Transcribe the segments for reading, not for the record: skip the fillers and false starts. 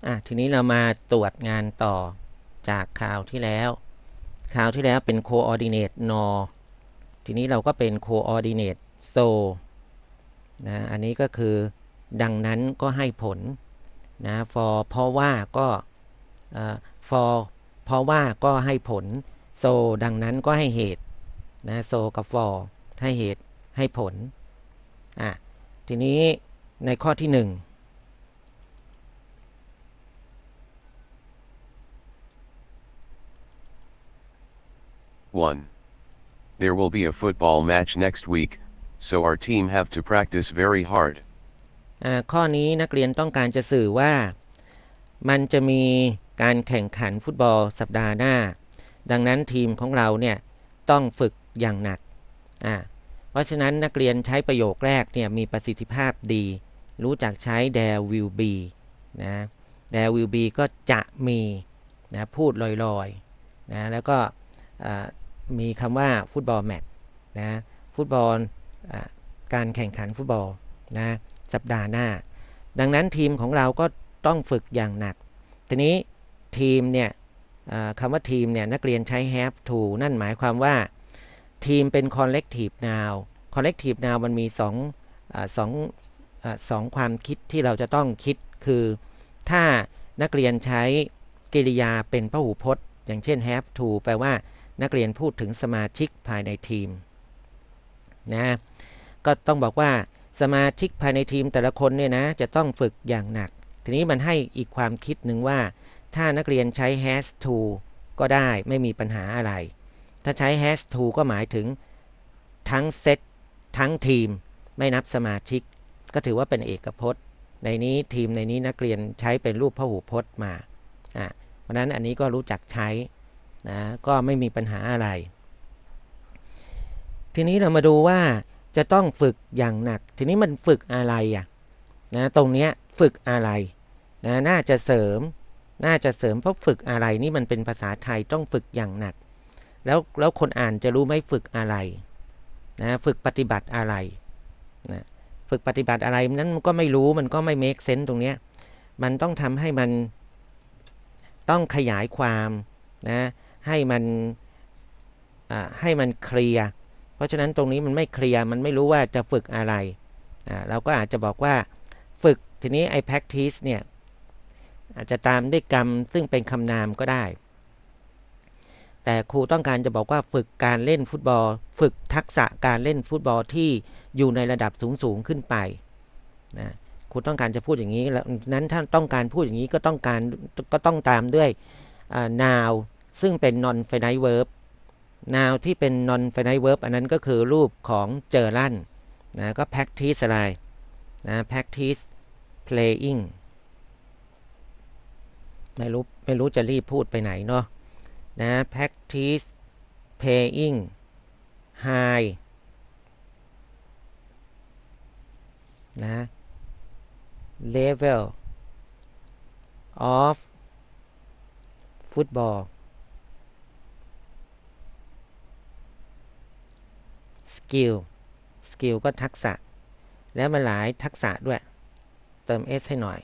ทีนี้เรามาตรวจงานต่อจากคราวที่แล้วเป็น coordinate nor ทีนี้เราก็เป็น coordinate so นะอันนี้ก็คือดังนั้นก็ให้ผลนะ for เพราะว่าก็for เพราะว่าก็ให้ผล so ดังนั้นก็ให้เหตุนะ so กับ for ให้เหตุให้ผลทีนี้ในข้อที่1 1. There will be a football match next week, so our team have to practice very hard. ข้อนี้นักเรียนต้องการจะสื่อว่ามันจะมีการแข่งขันฟุตบอลสัปดาห์หน้าดังนั้นทีมของเราเนี่ยต้องฝึกอย่างหนักเพราะฉะนั้นนักเรียนใช้ประโยคแรกเนี่ยมีประสิทธิภาพดีรู้จักใช้ there will be นะ there will be ก็จะมีนะพูดลอยๆนะแล้วก็มีคำว่าฟุตบอลแมตช์นะฟุตบอลการแข่งขันฟุตบอลนะสัปดาห์หน้าดังนั้นทีมของเราก็ต้องฝึกอย่างหนักทีนี้ทีมเนี่ยคำว่าทีมเนี่ยนักเรียนใช้ have to นั่นหมายความว่าทีมเป็น collective noun collective noun มันมีสองความคิดที่เราจะต้องคิดคือถ้านักเรียนใช้กริยาเป็นพหูพจน์อย่างเช่น have to แปลว่านักเรียนพูดถึงสมาชิกภายในทีมนะก็ต้องบอกว่าสมาชิกภายในทีมแต่ละคนเนี่ยนะจะต้องฝึกอย่างหนักทีนี้มันให้อีกความคิดหนึ่งว่าถ้านักเรียนใช้ has to ก็ได้ไม่มีปัญหาอะไรถ้าใช้ has to ก็หมายถึงทั้งเซตทั้งทีมไม่นับสมาชิกก็ถือว่าเป็นเอกพจน์ในนี้ทีมในนี้นักเรียนใช้เป็นรูปพหูพจน์มาเพราะนั้นอันนี้ก็รู้จักใช้นะก็ไม่มีปัญหาอะไรทีนี้เรามาดูว่าจะต้องฝึกอย่างหนักทีนี้มันฝึกอะไรนะตรงเนี้ยฝึกอะไรนะน่าจะเสริมเพราะฝึกอะไรนี่มันเป็นภาษาไทยต้องฝึกอย่างหนักแล้วคนอ่านจะรู้ไหมฝึกอะไรนะฝึกปฏิบัติอะไรนะฝึกปฏิบัติอะไรนั้นมันก็ไม่รู้มันก็ไม่ make sense ตรงเนี้ยมันต้องทำให้มันต้องขยายความนะให้มันเคลียร์เพราะฉะนั้นตรงนี้มันไม่เคลียร์มันไม่รู้ว่าจะฝึกอะไรเราก็อาจจะบอกว่าฝึกทีนี้ไอ้ practice เนี่ยอาจจะตามด้วยกรรมซึ่งเป็นคำนามก็ได้แต่ครูต้องการจะบอกว่าฝึกการเล่นฟุตบอลฝึกทักษะการเล่นฟุตบอลที่อยู่ในระดับสูงขึ้นไปนะครูต้องการจะพูดอย่างนี้แล้วนั้นถ้าต้องการพูดอย่างนี้ก็ต้องตามด้วยnoun ซึ่งเป็น non finite verb noun ที่เป็น non finite verb อันนั้นก็คือรูปของเจอรันนะก็ practice อะไรนะ practice playing ไม่รู้จะรีบพูดไปไหนเนาะนะ practice playing high นะ level of football skill ก็ทักษะแล้วมันหลายทักษะด้วยเติม s ให้หน่อย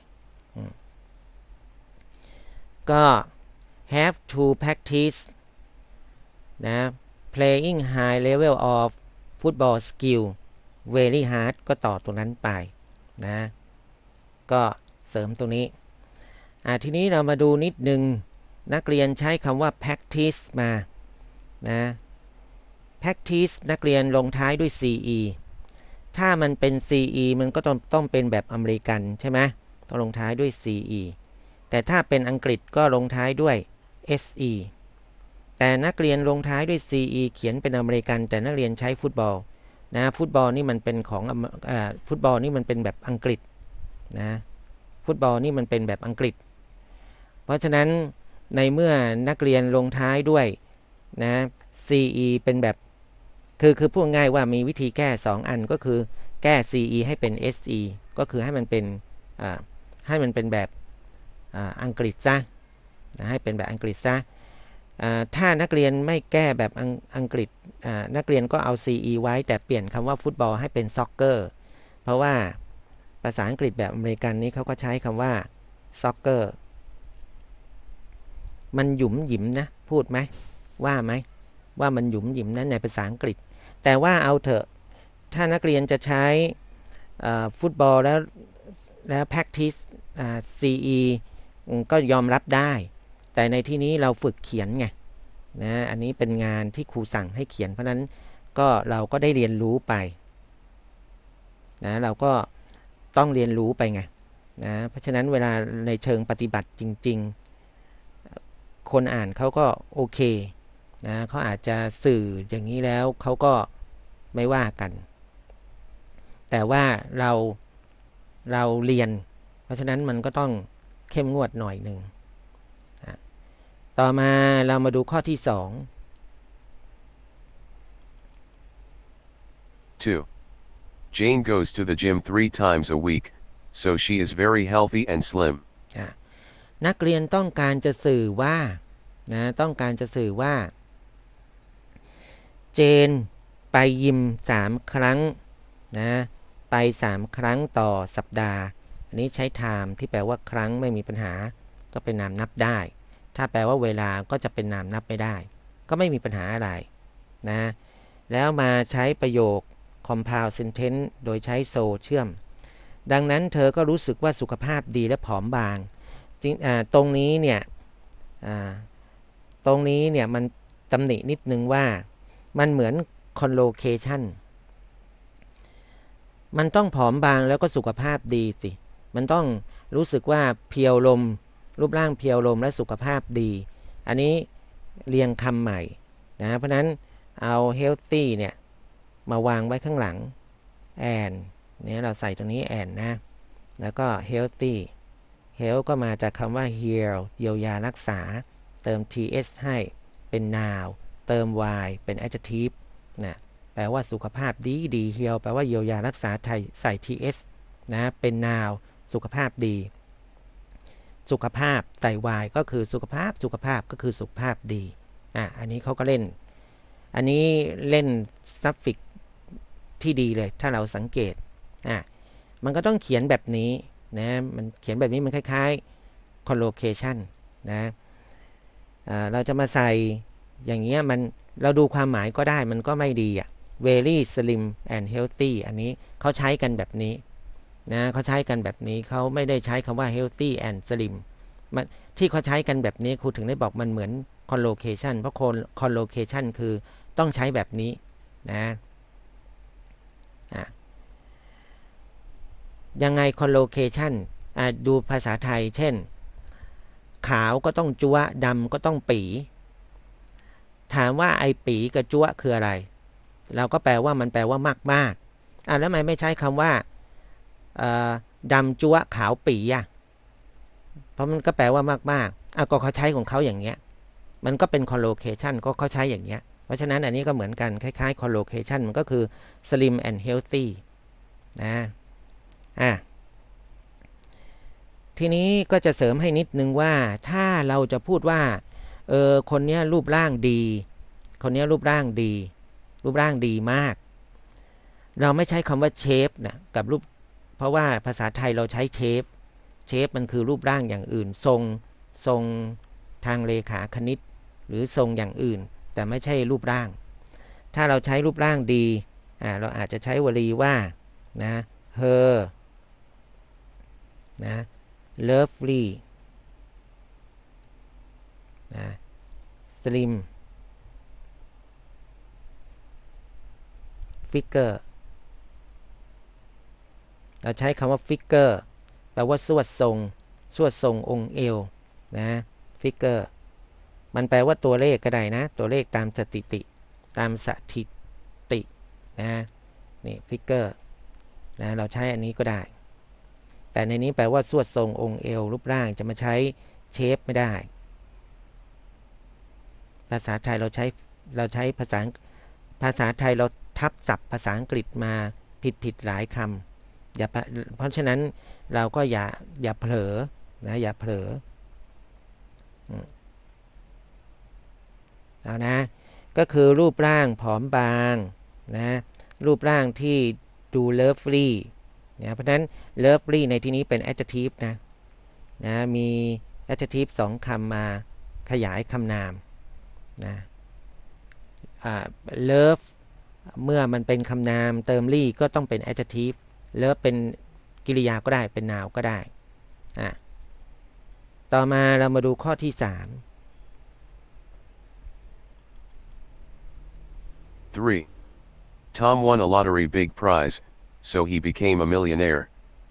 ก็ have to practice นะ playing high level of football skill very hard ก็ต่อตรงนั้นไปนะก็เสริมตรงนี้ทีนี้เรามาดูนิดนึงนักเรียนใช้คำว่า practice มานะ practice นักเรียนลงท้ายด้วย ce ถ้ามันเป็น ce มันก็ต้องเป็นแบบอเมริกันใช่ไหมต้องลงท้ายด้วย ce แต่ถ้าเป็นอังกฤษก็ลงท้ายด้วย se แต่นักเรียนลงท้ายด้วย ce เขียนเป็นอเมริกันแต่นักเรียนใช้ฟุตบอลนะฟุตบอลนี่มันเป็นของฟุตบอลนี่มันเป็นแบบอังกฤษนะฟุตบอลนี่มันเป็นแบบอังกฤษเพราะฉะนั้นในเมื่อนักเรียนลงท้ายด้วยนะ ce เป็นแบบคือพูดง่ายว่ามีวิธีแก้2อันก็คือแก้ ce ให้เป็น se ก็คือให้มันเป็นแบบอังกฤษซะนะให้เป็นแบบอังกฤษซะถ้านักเรียนไม่แก้แบบอังกฤษนักเรียนก็เอา ce ไว้แต่เปลี่ยนคำว่าฟุตบอลให้เป็นซ็อกเกอร์เพราะว่าภาษาอังกฤษแบบอเมริกันนี้เขาก็ใช้คำว่าซ็อกเกอร์มันหยุมหยิมนะพูดไหมว่ามันหยุมหยิมนะในภาษาอังกฤษแต่ว่าเอาเถอะถ้านักเรียนจะใช้ฟุตบอลแล้ว practice CE ก็ยอมรับได้แต่ในที่นี้เราฝึกเขียนไงนะอันนี้เป็นงานที่ครูสั่งให้เขียนเพราะนั้นก็เราก็ได้เรียนรู้ไปนะเราก็ต้องเรียนรู้ไปไงนะเพราะฉะนั้นเวลาในเชิงปฏิบัติจริงๆคนอ่านเขาก็โอเคนะเขาอาจจะสื่ออย่างนี้แล้วเขาก็ไม่ว่ากันแต่ว่าเราเรียนเพราะฉะนั้นมันก็ต้องเข้มงวดหน่อยหนึ่งต่อมาเรามาดูข้อที่2 2. Jane goes to the gym 3 times a week, so she is very healthy and slim. นักเรียนต้องการจะสื่อว่าต้องการจะสื่อว่าเจนไปยิม3 ครั้งนะไป3 ครั้งต่อสัปดาห์อันนี้ใช้ time ที่แปลว่าครั้งไม่มีปัญหาก็เป็นนามนับได้ถ้าแปลว่าเวลาก็จะเป็นนามนับไม่ได้ก็ไม่มีปัญหาอะไรนะแล้วมาใช้ประโยค compound sentence โดยใช้ so เชื่อมดังนั้นเธอก็รู้สึกว่าสุขภาพดีและผอมบางตรงนี้เนี่ยมันตำหนินิดนึงว่ามันเหมือน collocation มันต้องผอมบางแล้วก็สุขภาพดีสิมันต้องรู้สึกว่าเพียวลมรูปร่างเพียวลมและสุขภาพดีอันนี้เรียงคำใหม่นะเพราะนั้นเอา healthy เนี่ยมาวางไว้ข้างหลัง and เนี่ยเราใส่ตรงนี้ and นะแล้วก็ healthy health ก็มาจากคำว่า heal เยียวยารักษาเติม th ให้เป็น noun เติม y เป็น adjective นะแปลว่าสุขภาพดี heal แปลว่าเยียวยารักษาใส่ th นะเป็น noun สุขภาพดีสุขภาพใส่ y ก็คือสุขภาพก็คือสุขภาพดีอันนี้เขาก็เล่นอันนี้เล่น suffix ที่ดีเลยถ้าเราสังเกตมันก็ต้องเขียนแบบนี้นะมันเขียนแบบนี้มันคล้ายๆ collocation นะเราจะมาใส่อย่างเงี้ยเราดูความหมายก็ได้มันก็ไม่ดีvery slim and healthy อันนี้เขาใช้กันแบบนี้นะเขาใช้กันแบบนี้เขาไม่ได้ใช้คำว่า healthy and slim ที่เขาใช้กันแบบนี้ครูถึงได้บอกมันเหมือน collocation เพราะ collocation คือต้องใช้แบบนี้นะยังไง collocation ดูภาษาไทยเช่นขาวก็ต้องจั๊วดำก็ต้องปีถามว่าไอปีกับจั๊วคืออะไรเราก็แปลว่ามันแปลว่ามากๆแล้วทำไมไม่ใช้คำว่าดำจั๊วขาวปีเพราะมันก็แปลว่ามากๆก็เขาใช้ของเขาอย่างเงี้ยมันก็เป็น collocation ก็เขาใช้อย่างเงี้ยเพราะฉะนั้นอันนี้ก็เหมือนกันคล้ายๆ collocation มันก็คือ slim and healthy นะทีนี้ก็จะเสริมให้นิดนึงว่าถ้าเราจะพูดว่าคนนี้รูปร่างดีคนนี้รูปร่างดีมากเราไม่ใช้คำว่าเชฟนะกับรูปเพราะว่าภาษาไทยเราใช้เชฟมันคือรูปร่างอย่างอื่นทรงทางเลขาคณิตหรือทรงอย่างอื่นแต่ไม่ใช่รูปร่างถ้าเราใช้รูปร่างดีเราอาจจะใช้วลีว่านะ her นะ lovely นะ slim figure เราใช้คำว่า figure แปลว่าสวดทรงองค์เอวนะ figure มันแปลว่าตัวเลขก็ได้นะตัวเลขตามสถิตินะนี่ figure นะเราใช้อันนี้ก็ได้แต่ในนี้แปลว่าสวดทรงองค์เอวรูปร่างจะมาใช้เชฟไม่ได้ภาษาไทยเราใช้ภาษาไทยเราทับศัพท์ภาษาอังกฤษมาผิดหลายคำเพราะฉะนั้นเราก็อย่าเผลอนะอย่าเผลอเอานะก็คือรูปร่างผอมบางนะรูปร่างที่ดู lovely นะเพราะฉะนั้น lovely ในที่นี้เป็น adjective นะมี adjective 2 คำมาขยายคำนามนะlove เมื่อมันเป็นคำนามเติมลี่ก็ต้องเป็น adjective love เป็นกริยาก็ได้เป็น noun ก็ได้ต่อมาเรามาดูข้อที่ 3. Tom won a lottery big prize, so he became a millionaire.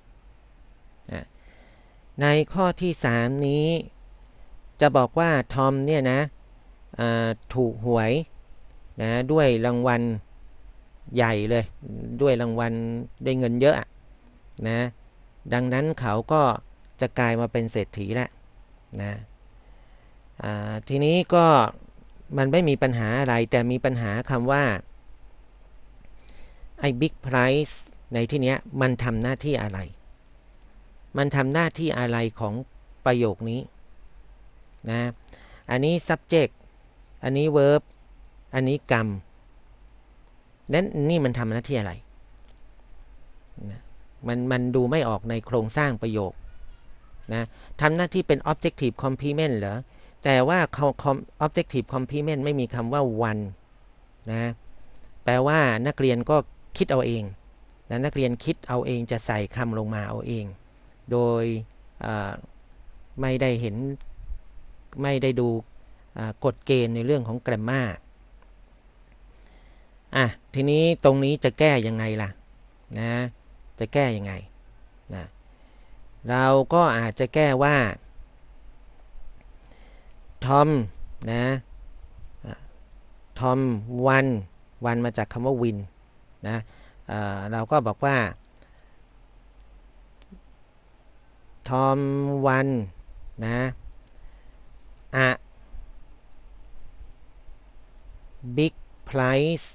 ในข้อที่3นี้จะบอกว่าทอมเนี่ยนะถูกหวยนะด้วยรางวัลใหญ่เลยด้วยรางวัลด้วยเงินเยอะนะดังนั้นเขาก็จะกลายมาเป็นเศรษฐีแล้วนะทีนี้ก็มันไม่มีปัญหาอะไรแต่มีปัญหาคำว่าไอ้ big prize ในที่นี้มันทำหน้าที่อะไรมันทำหน้าที่อะไรของประโยคนี้นะอันนี้ subject อันนี้ verb อันนี้กรรมนั้นนี่มันทำหน้าที่อะไรนะมันดูไม่ออกในโครงสร้างประโยคนะทำหน้าที่เป็น objective complement เหรอแต่ว่า objective complement ไม่มีคำว่า one นะแปลว่านักเรียนก็คิดเอาเองนะนักเรียนคิดเอาเองจะใส่คำลงมาเอาเองโดยไม่ได้เห็นไม่ได้ดูกฎเกณฑ์ในเรื่องของ grammar ทีนี้ตรงนี้จะแก้ยังไงล่ะนะจะแก้ยังไงนะเราก็อาจจะแก้ว่าทอมนะทอมวันมาจากคำว่าวินนะเราก็บอกว่าทอมวันนะbig prize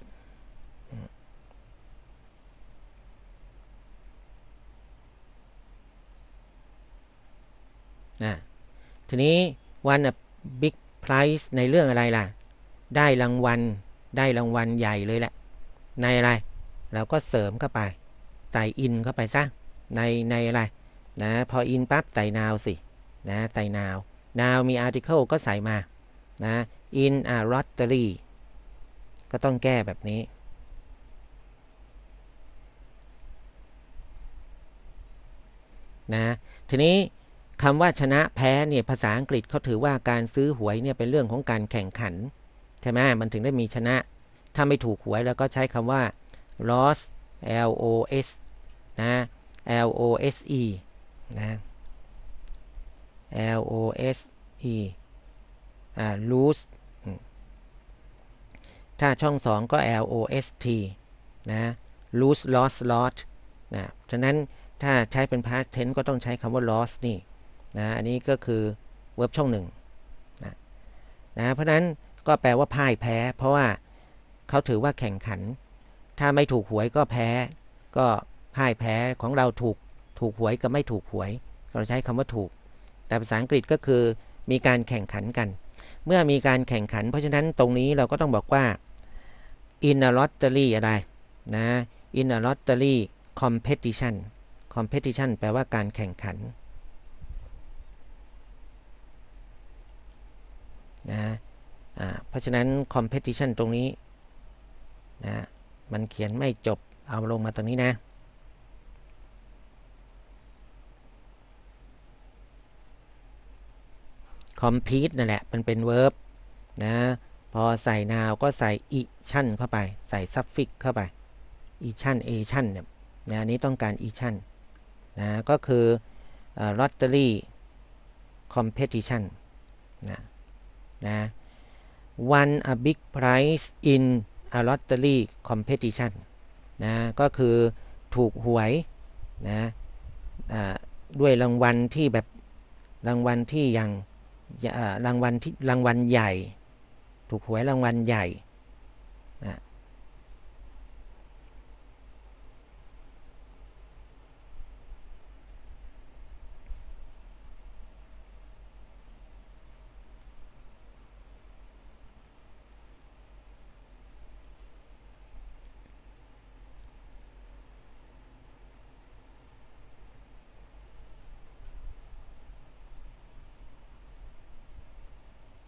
ทีนี้ one big prize ในเรื่องอะไรล่ะได้รางวัลใหญ่เลยแหละในอะไรเราก็เสริมเข้าไปใส่อินเข้าไปซะในอะไรนะพออินปั๊บใส่ noun สินะใส่ noun มี article ก็ใส่มานะ in a lottery ก็ต้องแก้แบบนี้นะทีนี้คำว่าชนะแพ้เนี่ยภาษาอังกฤษเขาถือว่าการซื้อหวยเนี่ยเป็นเรื่องของการแข่งขันใช่ไหมมันถึงได้มีชนะถ้าไม่ถูกหวยแล้วก็ใช้คำว่า loss LOS นะ LOSE นะ LOSE lose ถ้าช่อง2ก็ LOST นะ lose lost นะฉะนั้นถ้าใช้เป็น past tense ก็ต้องใช้คำว่า lost นี่นะอันนี้ก็คือ verb ช่อง1นะเพราะนั้นก็แปลว่าพ่ายแพ้เพราะว่าเขาถือว่าแข่งขันถ้าไม่ถูกหวยก็แพ้ก็พ่ายแพ้ของเราถูกหวยกับไม่ถูกหวยเราใช้คำว่าถูกแต่ภาษาอังกฤษก็คือมีการแข่งขันกันเมื่อมีการแข่งขันเพราะฉะนั้นตรงนี้เราก็ต้องบอกว่า in a lottery อะไรนะ in a lottery competition แปลว่าการแข่งขันนะเพราะฉะนั้น competition ตรงนี้นะมันเขียนไม่จบเอาลงมาตรงนี้นะ compete นั่นแหละมันเป็น verb นะพอใส่ noun ก็ใส่ ation เข้าไปใส่ suffix เข้าไป ation เนี่ยนะอันนี้ต้องการ ation นะก็คือ lottery competition นะ won a big prize in a lottery competition นะก็คือถูกหวยนะด้วยรางวัลที่แบบรางวัลที่อย่างรางวัลใหญ่ถูกหวยรางวัลใหญ่นะ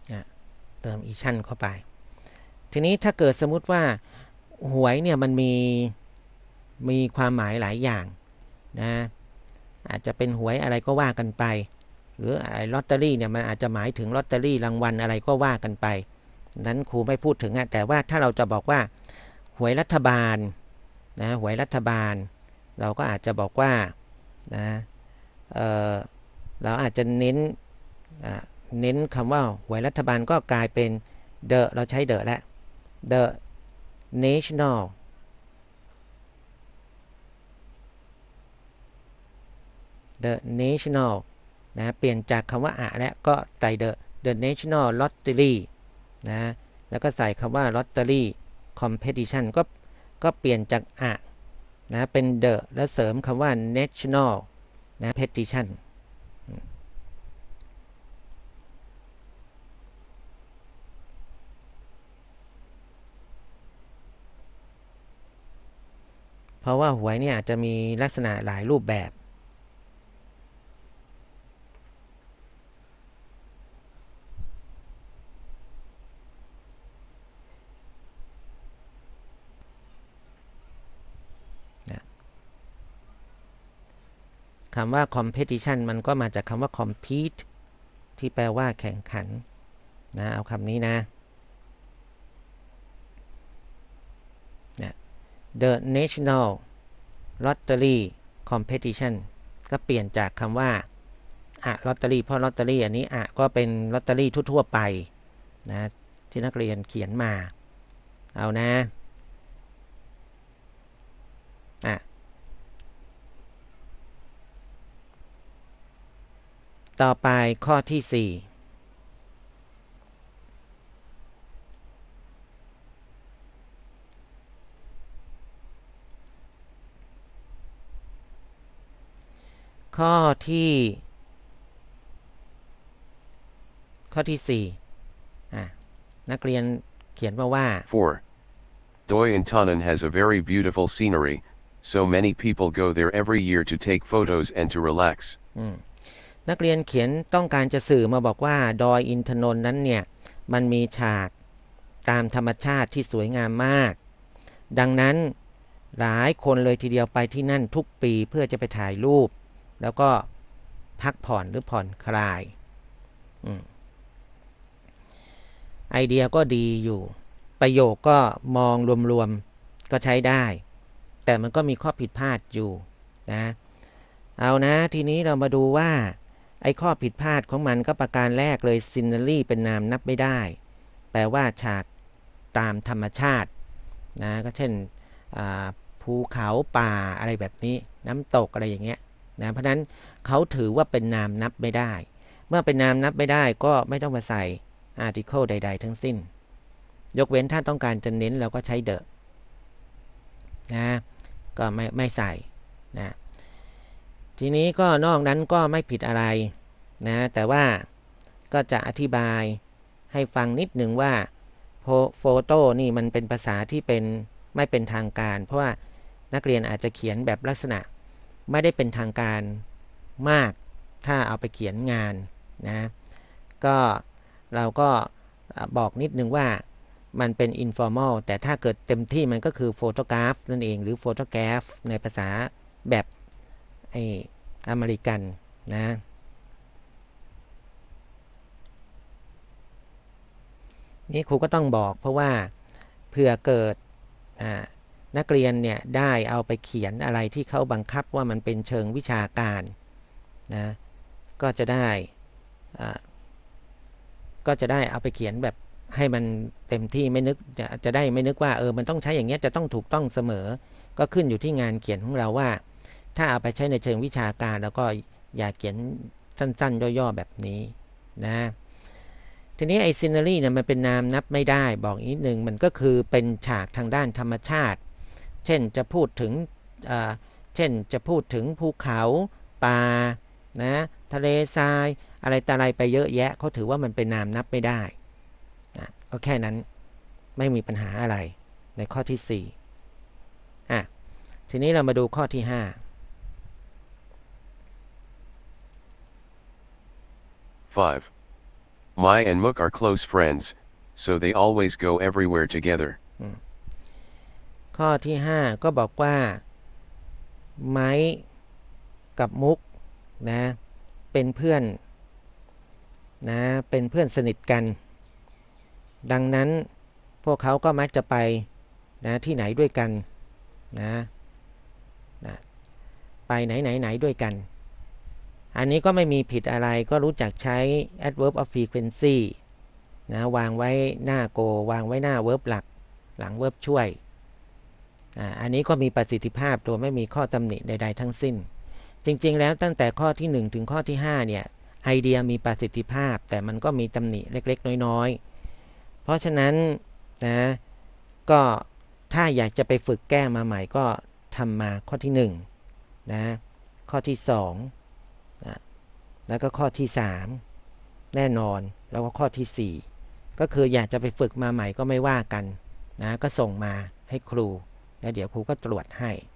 เติม ition เข้าไปทีนี้ถ้าเกิดสมมุติว่าหวยเนี่ยมันมีความหมายหลายอย่างนะอาจจะเป็นหวยอะไรก็ว่ากันไปหรือลอตเตอรี่เนี่ยมันอาจจะหมายถึงลอตเตอรี่รางวัลอะไรก็ว่ากันไปนั้นครูไม่พูดถึงแต่ว่าถ้าเราจะบอกว่าหวยรัฐบาลนะหวยรัฐบาลเราก็อาจจะบอกว่านะเราอาจจะเน้นคำว่าหวยรัฐบาลก็กลายเป็น the เราใช้ the แล้ว the national the national นะเปลี่ยนจากคำว่าและก็ใส่ the national lottery นะแล้วก็ใส่คำว่า lottery competition ก็เปลี่ยนจากนะเป็น the แล้วเสริมคำว่า national นะ petition เพราะว่าหวยเนี่ยอาจจะมีลักษณะหลายรูปแบบคำว่า competition มันก็มาจากคำว่า compete ที่แปลว่าแข่งขันนะเอาคำนี้นะ The National Lottery Competition ก็เปลี่ยนจากคำว่าลอตเตอรี่เพราะลอตเตอรี่อันนี้ก็เป็นลอตเตอรี่ทั่วๆไปนะที่นักเรียนเขียนมาเอานะต่อไปข้อที่ 4ข้อที่ 4นักเรียนเขียนว่า 4. Doi Intanon has a very beautiful scenery, so many people go there every year to take photos and to relax. นักเรียนเขียนต้องการจะสื่อมาบอกว่าดอยอินทนนท์นั้นเนี่ยมันมีฉากตามธรรมชาติที่สวยงามมากดังนั้นหลายคนเลยทีเดียวไปที่นั่นทุกปีเพื่อจะไปถ่ายรูปแล้วก็พักผ่อนหรือผ่อนคลายไอเดียก็ดีอยู่ประโยคก็มองรวมๆก็ใช้ได้แต่มันก็มีข้อผิดพลาดอยู่นะเอานะทีนี้เรามาดูว่าไอ้ข้อผิดพลาดของมันก็ประการแรกเลย scenery เป็นนามนับไม่ได้แปลว่าฉากตามธรรมชาตินะก็เช่นภูเขาป่าอะไรแบบนี้น้ำตกอะไรอย่างเงี้ยนะเพราะนั้นเขาถือว่าเป็นนามนับไม่ได้เมื่อเป็นนามนับไม่ได้ก็ไม่ต้องมาใส่ article ใดๆทั้งสิ้นยกเว้นถ้าต้องการจะเน้นเราก็ใช้ the นะก็ไม่ใส่นะทีนี้ก็นอกนั้นก็ไม่ผิดอะไรนะแต่ว่าก็จะอธิบายให้ฟังนิดหนึ่งว่าโฟโต้นี่มันเป็นภาษาที่ไม่เป็นทางการเพราะว่านักเรียนอาจจะเขียนแบบลักษณะไม่ได้เป็นทางการมากถ้าเอาไปเขียนงานนะก็เราก็บอกนิดนึงว่ามันเป็น informal แต่ถ้าเกิดเต็มที่มันก็คือ photograph นั่นเองหรือ photograph ในภาษาแบบอเมริกันนะนี่ครูก็ต้องบอกเพราะว่าเผื่อเกิดนักเรียนเนี่ยได้เอาไปเขียนอะไรที่เขาบังคับว่ามันเป็นเชิงวิชาการนะก็จะได้เอาไปเขียนแบบให้มันเต็มที่ไม่นึกจะได้ไม่นึกว่ามันต้องใช้อย่างเงี้ยจะต้องถูกต้องเสมอก็ขึ้นอยู่ที่งานเขียนของเราว่าถ้าเอาไปใช้ในเชิงวิชาการแล้วก็อย่าเขียนสั้นๆย่อๆแบบนี้นะทีนี้ไอ้ซีนารีเนี่ยมันเป็นนามนับไม่ได้บอกนิดนึงมันก็คือเป็นฉากทางด้านธรรมชาติเช่นจะพูดถึงภูเขาป่านะทะเลทรายอะไรต่ออะไรไปเยอะแยะเขาถือว่ามันเป็นนามนับไม่ได้นะก็แค่นั้นไม่มีปัญหาอะไรในข้อที่4ทีนี้เรามาดูข้อที่5 5. Mai and Mook are close friends, so they always go everywhere together. ข้อที่5ก็บอกว่าไม้กับมุกนะเป็นเพื่อนนะเป็นเพื่อนสนิทกันดังนั้นพวกเขาก็มักจะไปนะที่ไหนด้วยกันนะไปไหนด้วยกันอันนี้ก็ไม่มีผิดอะไรก็รู้จักใช้ adverb of frequency นะวางไว้หน้า go วางไว้หน้า verb หลักหลัง verb ช่วยอันนี้ก็มีประสิทธิภาพโดยไม่มีข้อตำหนิใดๆทั้งสิ้นจริงๆแล้วตั้งแต่ข้อที่1ถึงข้อที่5เนี่ยไอเดียมีประสิทธิภาพแต่มันก็มีตำหนิเล็กๆน้อยๆเพราะฉะนั้นนะก็ถ้าอยากจะไปฝึกแก้มาใหม่ก็ทำมาข้อที่1นะข้อที่2นะแล้วก็ข้อที่3แน่นอนแล้วก็ข้อที่4ก็คืออยากจะไปฝึกมาใหม่ก็ไม่ว่ากันนะก็ส่งมาให้ครูแล้วเดี๋ยวครูก็ตรวจให้